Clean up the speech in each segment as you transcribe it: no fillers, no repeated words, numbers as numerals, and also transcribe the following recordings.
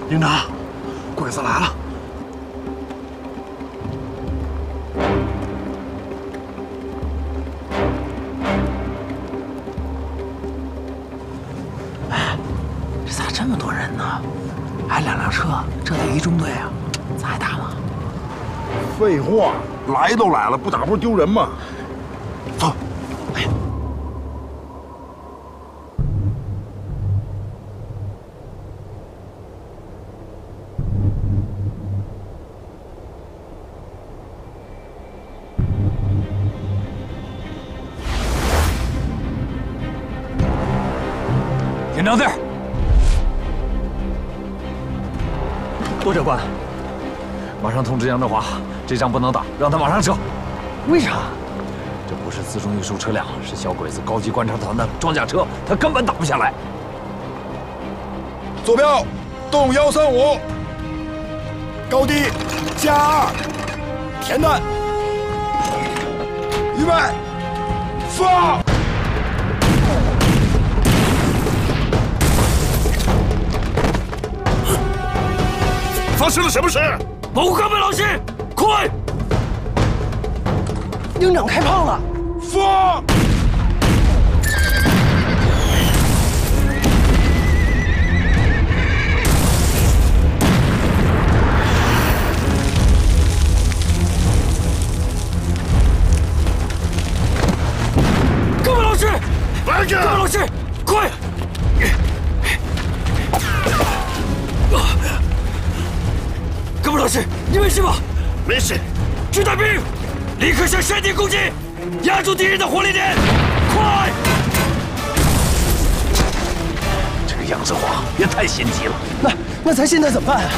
营长，鬼子来了！ 哎，这咋这么多人呢？还2辆车，这得一中队啊！咋还打吗？ 废话，来都来了，不打不是丢人吗？走。哎。 田长字儿， 多长官， 马上通知杨振华，这仗不能打，让他马上撤。 为啥？ 这不是辎重运输车辆，是小鬼子高级观察团的装甲车，他根本打不下来。 坐标，动135，高低加2，填弹，预备，放。 发生了什么事？ 保护岗位老师，快！ 营长开炮了！ 放！ 岗位老师， 来着！ 岗位老师，快！ 各位老师，你没事吧？ 没事。 掷弹兵，立刻向山顶攻击，压住敌人的火力点！快！这个杨子华也太心急了。 那咱现在怎么办啊？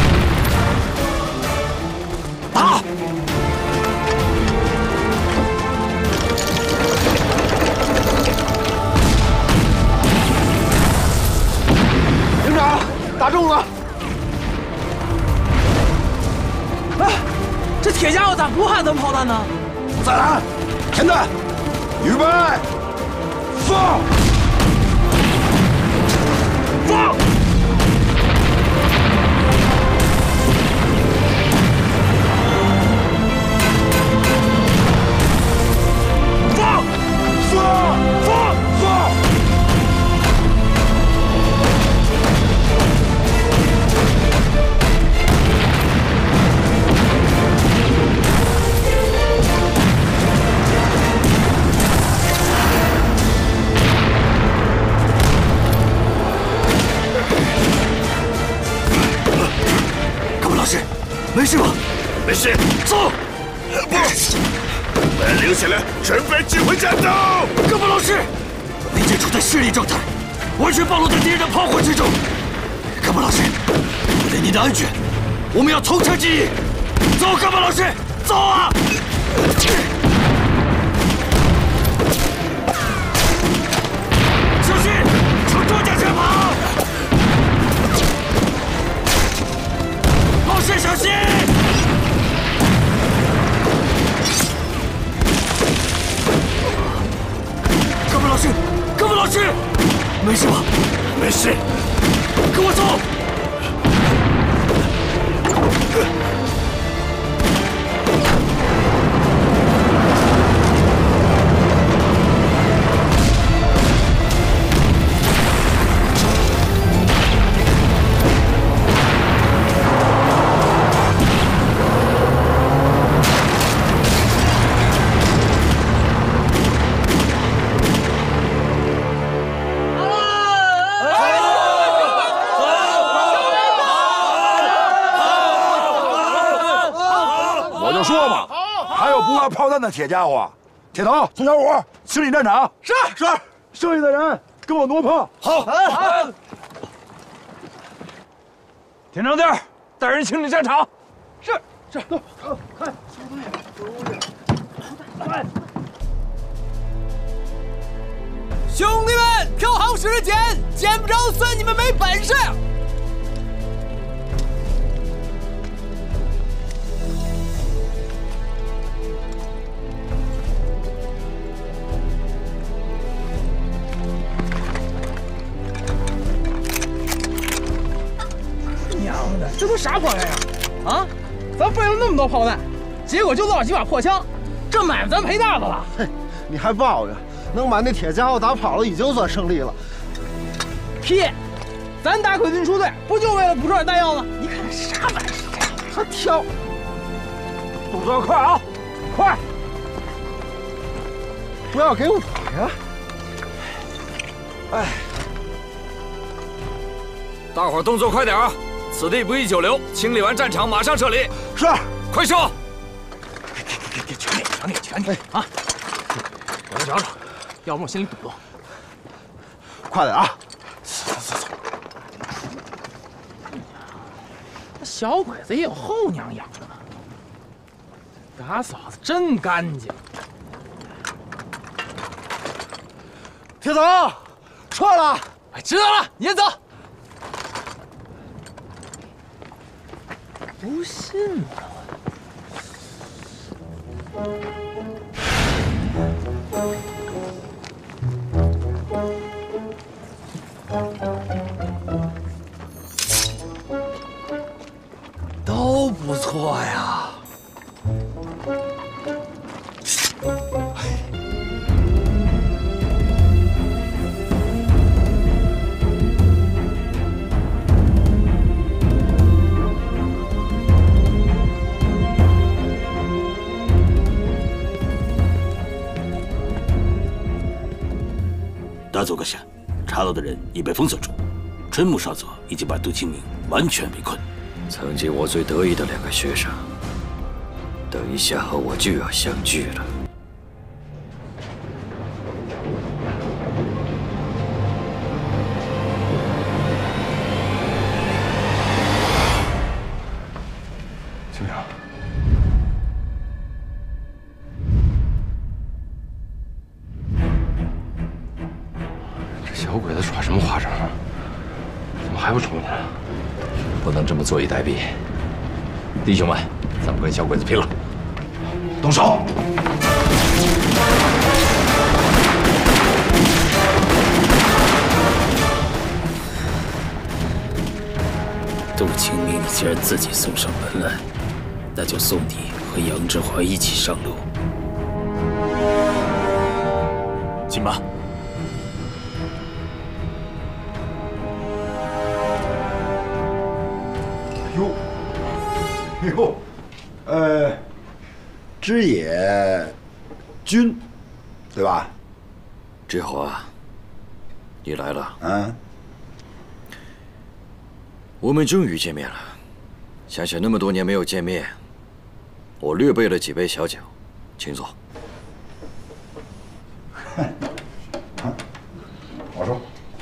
打！ 营长，打中了！ 哎，这铁家伙咋不喊咱炮弹呢？ 再来，填弹，预备，放！放！ 放！ 放！ 放！ 放！ 没事吧？ 没事， 走。 不，我要留下来，准备指挥战斗。 各部老师，敌人处在失利状态，完全暴露在敌人的炮火之中。各部老师，为了您的安全，我们要从长计议。走，各部老师，走啊！小心，朝装甲车跑！老师，小心！ 各位老师，各位老师，没事吧？ 没事， 跟我走。 炮弹的铁家伙，铁头、宋小虎清理战场。是。剩下的人跟我挪炮。好。 田长弟，带人清理战场。 是。走，快，快！兄弟们，挑好使着剑，见不着算你们没本事。 娘这都啥破玩意儿啊？咱备了那么多炮弹，结果就落了几把破枪，这买卖咱赔大发了。 嘿，你还抱怨？能把那铁家伙打跑了，已经算胜利了。 屁！咱打鬼子运输队不就为了补充点弹药吗？你看这啥玩意儿？ 他挑， 动作要快啊，快！ 不要给我打呀！哎， 大伙儿动作快点啊！此地不宜久留，清理完战场马上撤离。 是， 快撤！ 给全你啊！我再找找，要不我心里堵得慌。 快点啊！ 小鬼子也有后娘养着呢，打扫的真干净。 铁头，撤了。 哎，知道了，你先走。不信都不错呀。 大佐阁下，查到的人已被封锁住，春木少佐已经把杜清明完全围困。 曾经我最得意的2个学生，等一下和我就要相聚了。 清明， 这小鬼子耍什么花招啊？怎么还不出去？不能这么坐以待毙！弟兄们，咱们跟小鬼子拼了！ 动手！ 杜清明，你既然自己送上门来，那就送你和杨志华一起上路。请吧。 哟，知野君，对吧？ 志华，你来了。 嗯。 我们终于见面了。想想那么多年没有见面，我略备了几杯小酒，请坐。 我说，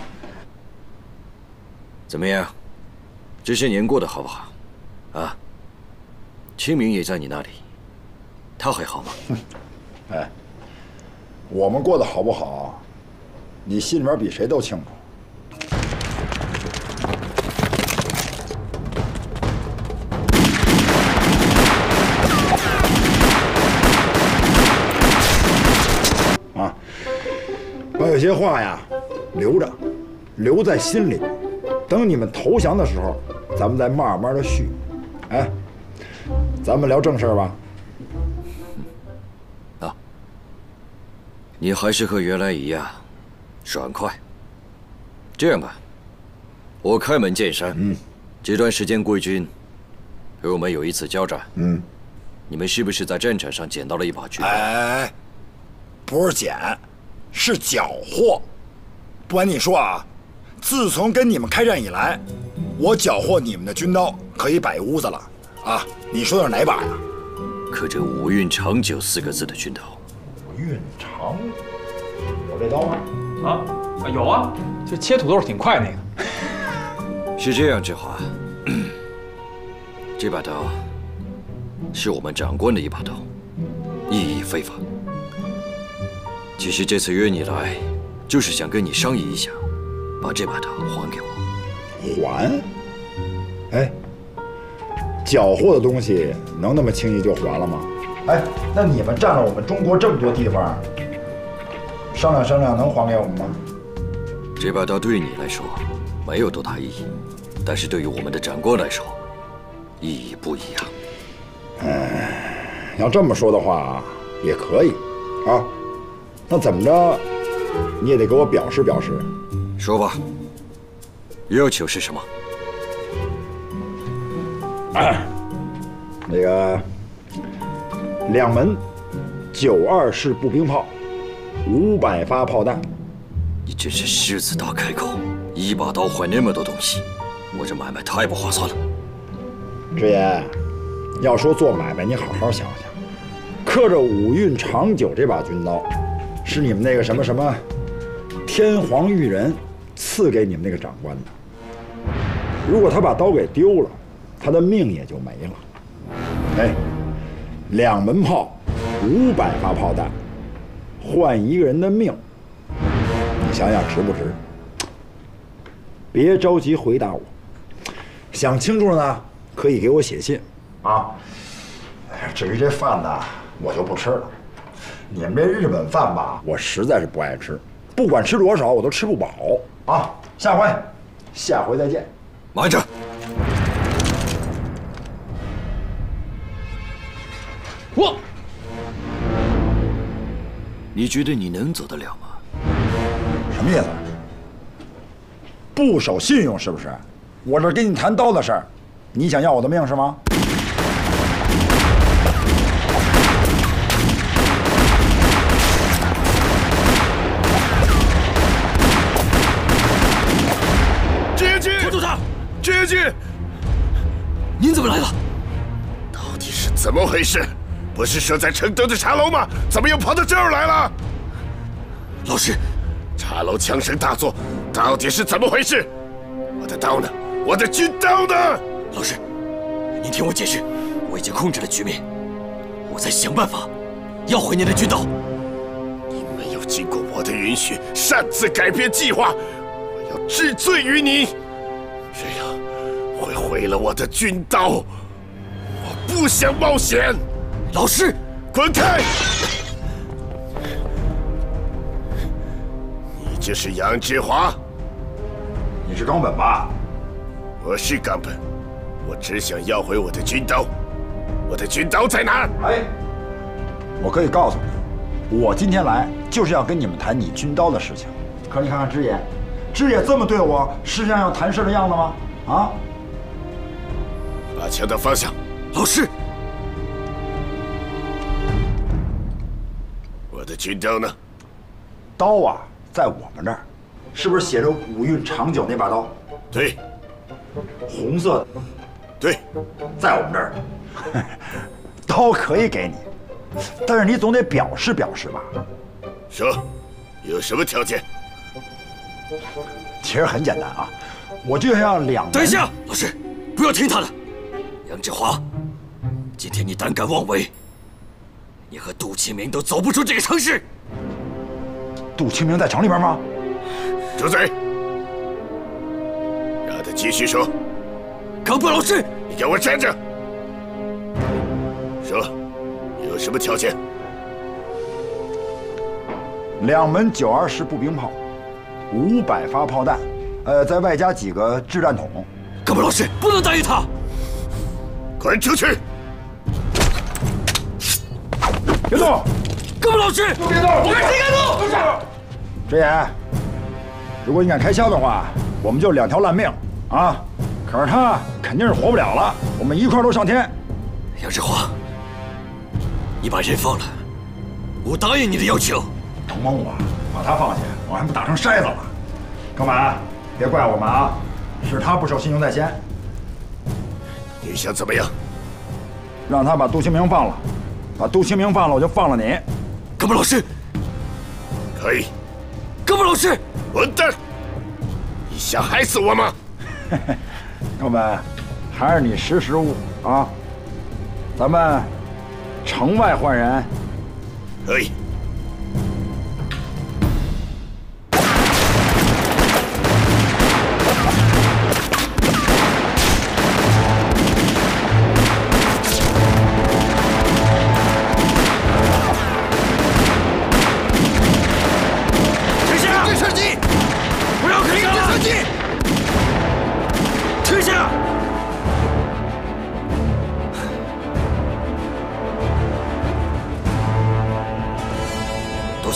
怎么样？这些年过得好不好？啊？清明也在你那里，他还好吗？ 哎，我们过得好不好，你心里面比谁都清楚。啊，把有些话呀留着，留在心里，等你们投降的时候，咱们再慢慢的续。哎。咱们聊正事吧。 啊，你还是和原来一样，爽快。这样吧，我开门见山。这段时间贵军和我们有一次交战。你们是不是在战场上捡到了一把军刀？ 哎，不是捡，是缴获。不瞒你说啊，自从跟你们开战以来，我缴获你们的军刀可以摆屋子了。啊，你说的是哪把呀？ 刻着“武运长久”4个字的军刀。 武运长，有这刀吗？ 啊，有啊，就切土豆挺快那个。 是这样，志华，这把刀是我们长官的一把刀，意义非凡。其实这次约你来，就是想跟你商议一下，把这把刀还给我。 还？哎。缴获的东西能那么轻易就还了吗？哎，那你们占了我们中国这么多地方，商量商量能还给我们吗？ 这把刀对你来说没有多大意义，但是对于我们的长官来说， 意义不一样。 要这么说的话也可以啊。那怎么着，你也得给我表示表示。 说吧，要求是什么？ 那个2门92式步兵炮，500发炮弹。 你真是狮子大开口，一把刀换那么多东西，我这买卖太不划算了。 师爷，要说做买卖，你好好想想，刻着5运长久这把军刀，是你们那个什么什么天皇裕仁赐给你们那个长官的。如果他把刀给丢了，他的命也就没了。哎，2门炮，500发炮弹，换一个人的命，你想想值不值？别着急回答我，想清楚了呢，可以给我写信啊。至于这饭呢，我就不吃了。你们这日本饭吧，我实在是不爱吃，不管吃多少我都吃不饱啊。下回再见。 慢着。 我， 你觉得你能走得了吗？ 什么意思？不守信用是不是？我这跟你谈刀的事儿，你想要我的命是吗？ 志愿军，拖住他！志愿军，您怎么来了？ 到底是怎么回事？不是设在承德的茶楼吗？怎么又跑到这儿来了？ 老师， 茶楼枪声大作，到底是怎么回事？我的刀呢？我的军刀呢？ 老师，您听我解释，我已经控制了局面，我在想办法要回您的军刀。 你没有经过我的允许，擅自改变计划，我要治罪于你，这样会毁了我的军刀。我不想冒险。 老师， 滚开！你就是杨志华？ 你是冈本吧？ 我是冈本，我只想要回我的军刀。我的军刀在哪？ 哎，我可以告诉你，我今天来就是要跟你们谈你军刀的事情。可你看看知野，知野这么对我，是像要谈事的样子吗？啊！ 把枪的方向。 老师， 我的军刀呢？ 刀啊，在我们这儿，是不是写着5运长久那把刀？ 对。 红色的。 对。 在我们这儿。刀可以给你，但是你总得表示表示吧？ 说，有什么条件？ 其实很简单啊，我就要2门。 等一下，老师，不要听他的。杨志华，今天你胆敢妄为，你和杜清明都走不出这个城市。 杜清明在城里边吗？ 住嘴！让他继续说。 冈本老师， 你给我站着！说，有什么条件 ？2门92式步兵炮，500发炮弹，再外加几个掷弹筒。 冈本老师，不能答应他。 滚出去！ 别动！ 冈本老师， 别动！ 我谁敢动？ 都下！直言，如果你敢开枪的话，我们就2条烂命啊！可是他肯定是活不了了，我们一块儿都上天。 杨志华，你把人放了，我答应你的要求。 同盟我把他放下，我还不打成筛子了。冈本，别怪我们啊，是他不守信用在先。 你想怎么样？ 让他把杜清明放了，把杜清明放了，我就放了你。 冈本老师， 可以。 冈本老师， 混蛋！你想害死我吗？ 冈本，还是你识时务啊！咱们城外换人。 可以。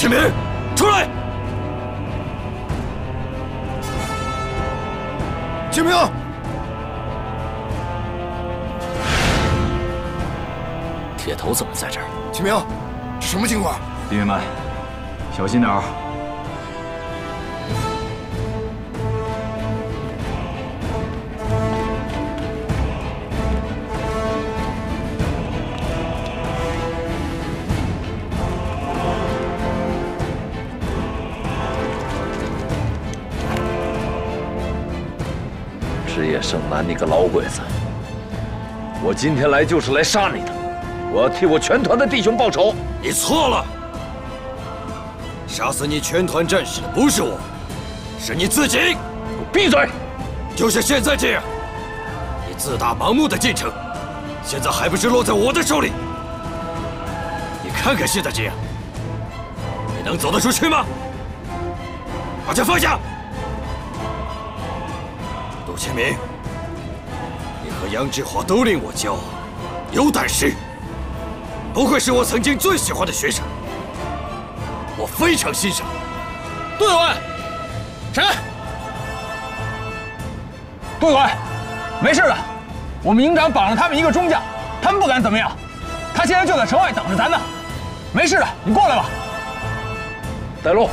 启明，出来！ 启明， 铁头怎么在这儿？ 启明，这什么情况？ 弟兄们，小心点儿。 枝叶盛南，你个老鬼子！我今天来就是来杀你的，我要替我全团的弟兄报仇。 你错了，杀死你全团战士的不是我，是你自己！ 闭嘴！ 就像现在这样，你自大盲目的进城，现在还不是落在我的手里？你看看现在这样，你能走得出去吗？把枪放下！ 杜启明，你和杨志华都令我骄傲，有胆识，不愧是我曾经最喜欢的学生，我非常欣赏。 杜员外，谁？杜员外，没事的，我们营长绑了他们一个中将，他们不敢怎么样，他现在就在城外等着咱呢，没事的，你过来吧。 带路。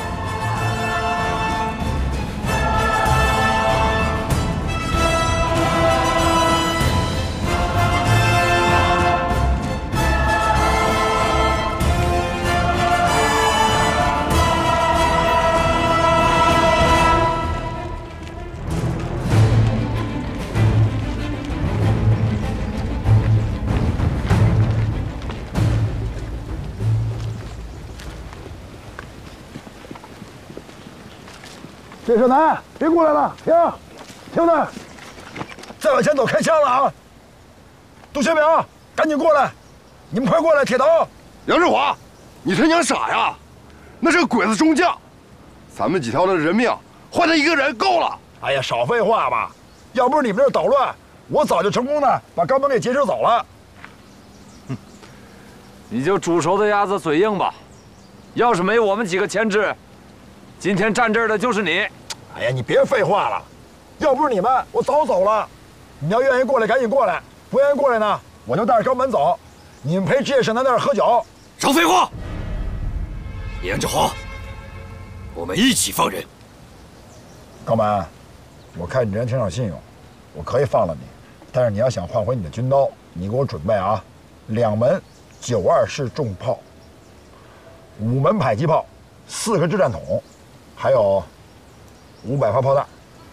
这是南，别过来了，停，停着，再往前走开枪了啊！杜学明，赶紧过来，你们快过来，铁头。 杨志华，你他娘傻呀！那是个鬼子中将，咱们几条的人命换他一个人够了。 哎呀，少废话吧！要不是你们这捣乱，我早就成功的把冈本给劫持走了。 哼，你就煮熟的鸭子嘴硬吧。要是没我们几个牵制，今天站这儿的就是你。 哎呀，你别废话了，要不是你们，我早走了。你要愿意过来，赶紧过来；不愿意过来呢，我就带着冈本走。你们陪职业神在那儿喝酒。 少废话！杨志华，我们一起放人。 冈本，我看你这人挺守信用，我可以放了你。但是你要想换回你的军刀，你给我准备啊，2门92式重炮，5门迫击炮，4个掷弹筒，还有500发炮弹。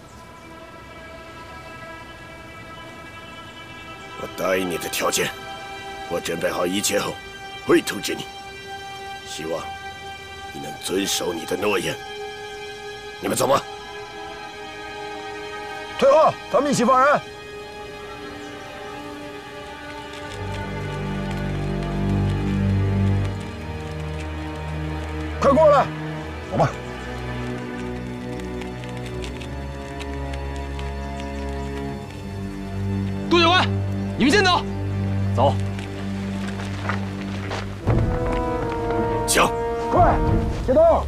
我答应你的条件，我准备好一切后会通知你。希望你能遵守你的诺言。你们走吧。 退后，咱们一起放人。快过来，走吧。 杜警官，你们先走。 走。 枪， 快，接刀。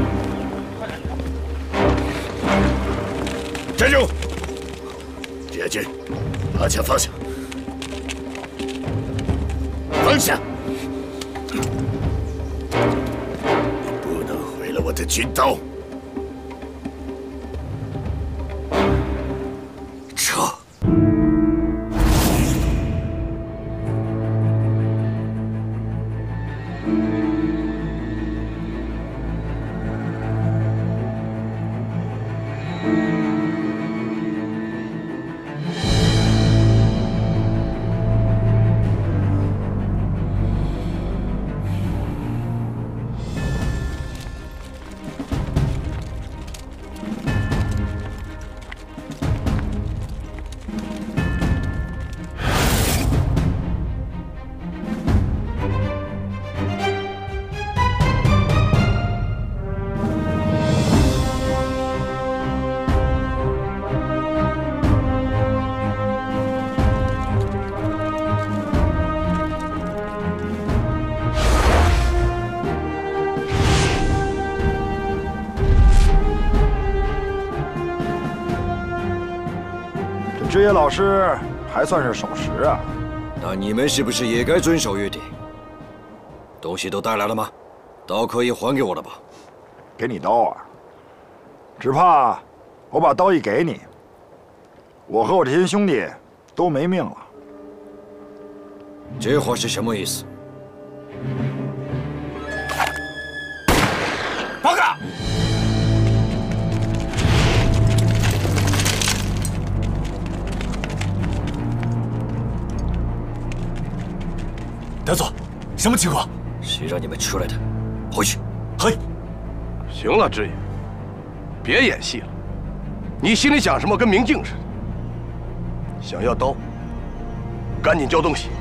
站住！志军，把枪放下。放下！你不能毁了我的军刀。撤！ 职业老师还算是守时啊。 那你们是不是也该遵守约定？东西都带来了吗？刀可以还给我了吧？ 给你刀啊？只怕我把刀一给你，我和我这些兄弟都没命了。 这话是什么意思？ 报告！ 德佐，什么情况？ 谁让你们出来的？回去。 嘿， 行了，知爷，别演戏了。你心里想什么，跟明镜似的。想要刀，赶紧交东西。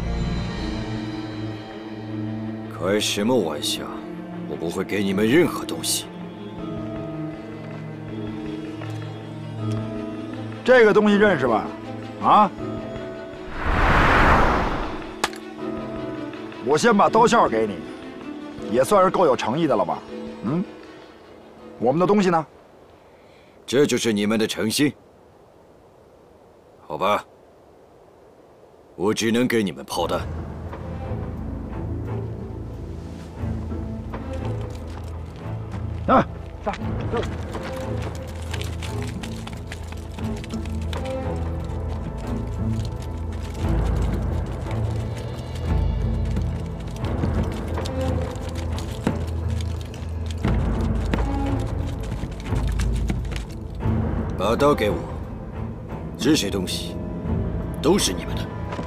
开什么玩笑！我不会给你们任何东西。 这个东西认识吧？啊？我先把刀鞘给你，也算是够有诚意的了吧？嗯，我们的东西呢？ 这就是你们的诚心？好吧，我只能给你们炮弹。 啊，上！ 把刀给我，这些东西都是你们的。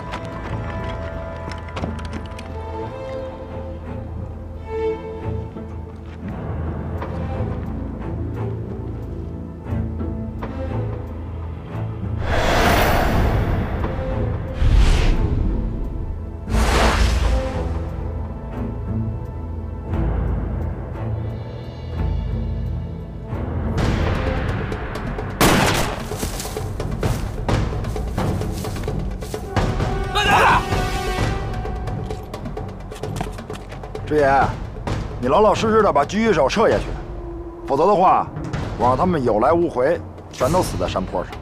师爷，你老老实实的把狙击手撤下去，否则的话，我让他们有来无回，全都死在山坡上。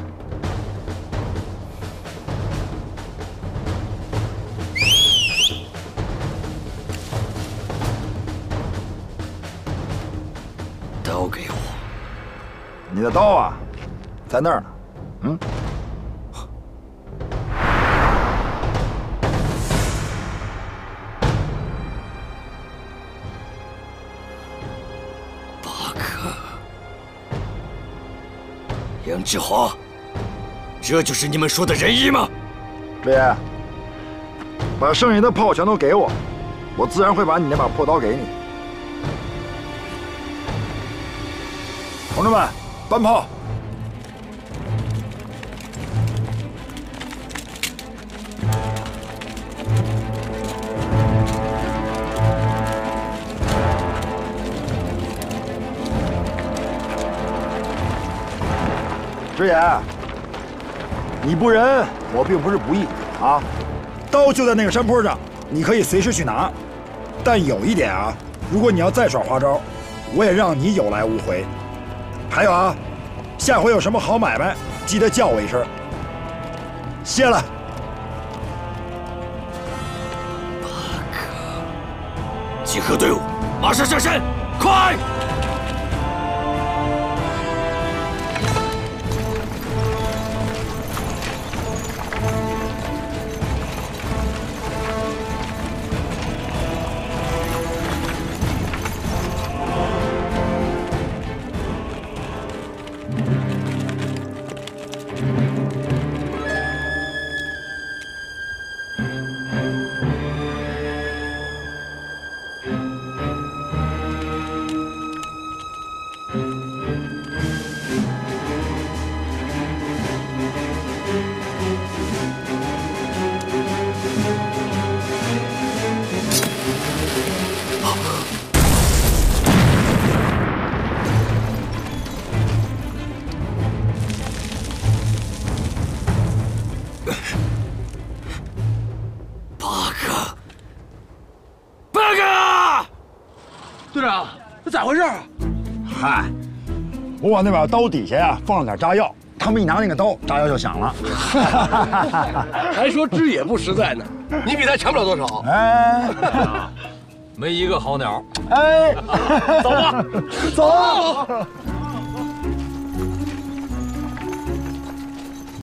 刀给我。 你的刀啊，在那儿呢。嗯。 杨志华，这就是你们说的仁义吗？ 师爷，把剩下的炮全都给我，我自然会把你那把破刀给你。同志们，搬炮！师爷，你不仁，我并不是不义啊。刀就在那个山坡上，你可以随时去拿。但有一点啊，如果你要再耍花招，我也让你有来无回。还有啊，下回有什么好买卖，记得叫我一声。谢了。 巴克，集合队伍，马上上山，快！ 队长，这咋回事啊？ 嗨，我往那把刀底下呀放了点炸药， 他们一拿那个刀，炸药就响了。 还说知野不实在呢，你比他强不了多少。 哎， 没一个好鸟。 哎， 走吧，走。